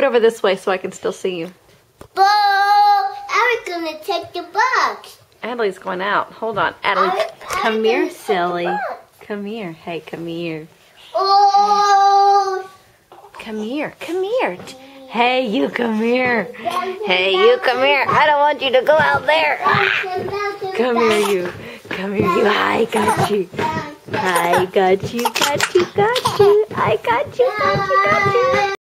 scoot over this way so I can still see you. Boo! I was gonna take the box. Addalie's going out. Hold on. Addalie, come here, silly. Come here. Hey, come here. Oh! Come here. Come here. Hey, you come here. Hey, you come here. I don't want you to go out there. Come here, you. Come here, you. I got you. I got you, got you, got you. I got you, got you, got you.